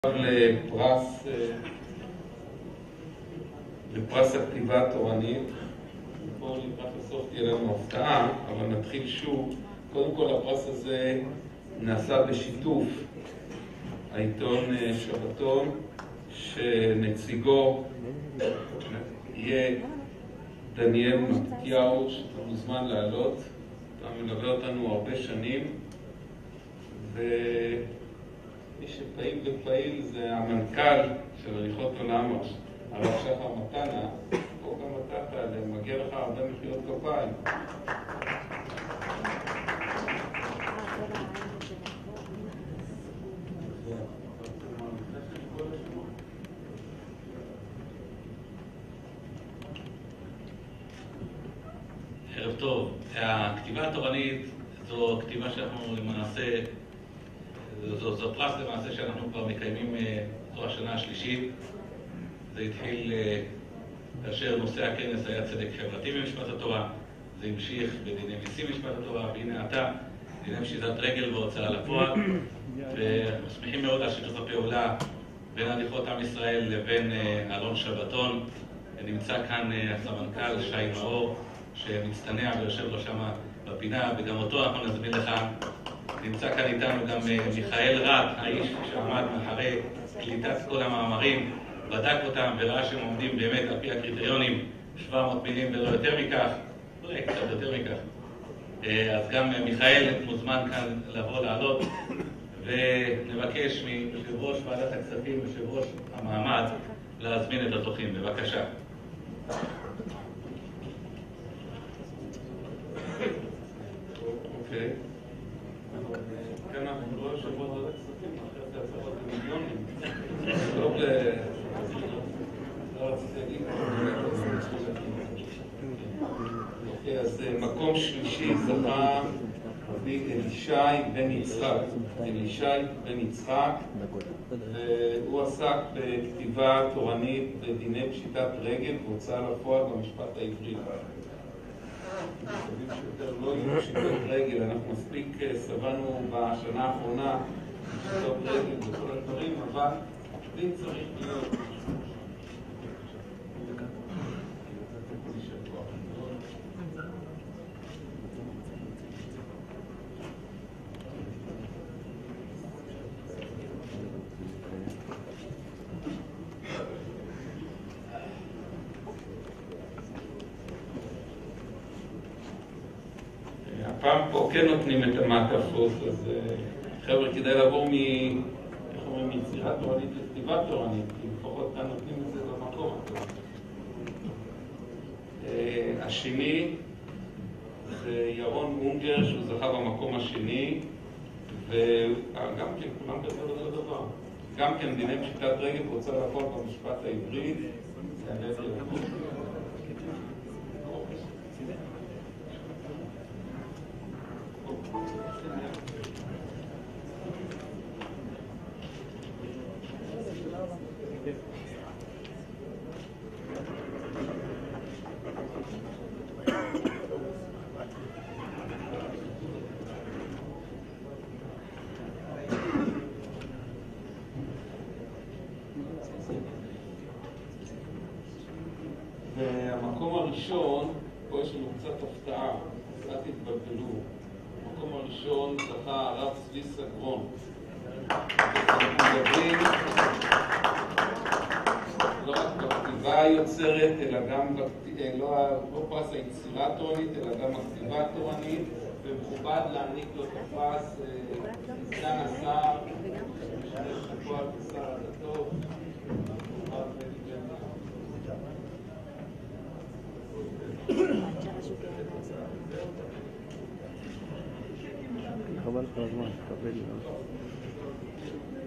לפרס הכתיבה התורנית. פה לקראת הסוף תהיה לנו הפתעה, אבל נתחיל שוב. קודם כל הפרס הזה נעשה בשיתוף העיתון שבתון, שנציגו יהיה דניאל מתתיהו, שאתה מוזמן לעלות. אתה מלווה אותנו הרבה שנים, ומי שפעיל ופעיל זה המנכ"ל של הליכות עולם, הרב שחר מתנה. פה גם אתה תעלה, מגיע לך הרבה מחיאות כפיים. ערב טוב. הכתיבה התורנית זו כתיבה שאנחנו למעשה, זו פרס למעשה שאנחנו כבר מקיימים זו השנה השלישית. זה התחיל כאשר נושא הכנס היה צדק חברתי במשפט התורה, זה המשיך בדיני מיסים במשפט התורה, והנה עתה דיני פשיטת רגל והוצאה לפועל. ואנחנו שמחים מאוד על שיתוף הפעולה בין הליכות עם ישראל לבין אלון שבתון. נמצא כאן הסמנכ"ל שי מאור שמצטנע ויושב לו שם בפינה, וגם אותו אנחנו נזמין לך. נמצא כאן איתנו גם מיכאל רט, האיש שעמד מאחורי קליטת כל המאמרים, בדק אותם וראה שהם עומדים באמת על פי הקריטריונים, 700 מילים ולא יותר מכך, אולי קצת יותר מכך. אז גם מיכאל מוזמן כאן לבוא לעלות, ונבקש מיושב ראש ועדת הכספים, יושב ראש המעמד, להזמין את הזוכים. בבקשה. אוקיי. כאן אנחנו לא יושב ראש ועדת הכספים, אחרי זה הצעות למיליונים. טוב אוקיי, אז מקום שלישי זכה אלישי בן יצחק. אלישי בן יצחק, והוא עסק בכתיבה תורנית בדיני פשיטת רגל והוצאה לפועל במשפט העברי. מקווים שיותר לא יהיו פשיטות רגל, אנחנו מספיק סבלנו בשנה האחרונה פשיטות רגל וכל הדברים, אבל אם צריך להיות הפעם פה כן נותנים את המעטפות, אז חבר'ה, כדאי לעבור מיצירה תורנית לכתיבה תורנית, כי לפחות כאן נותנים את זה במקום הטוב. השני זה ירון אונגר, שהוא זכה במקום השני, וגם כן, כולם כזה אותו דבר. גם כן דיני פשיטת רגל והוצאה לפועל במשפט העברי. והמקום הראשון, פה יש לנו קצת הפתעה, קצת התבלבלו. המקום הראשון זכה הרב צבי סגרון. מדברים לא רק בכתיבה היוצרת, אלא גם לא פרס היצירה התורנית, אלא גם הכתיבה התורנית, ומכובד להעניק לו את הפרס סגן השר, שמשמש בפועל כשר הדתות. חבל כל הזמן, תקבל לי.